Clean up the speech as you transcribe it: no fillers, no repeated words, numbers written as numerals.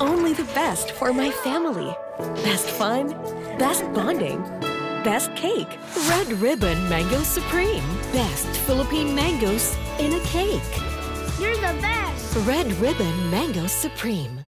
only the best for my family. Best fun, best bonding, best cake. Red Ribbon Mango Supreme. Best Philippine mangoes in a cake. You're the best! Red Ribbon Mango Supreme.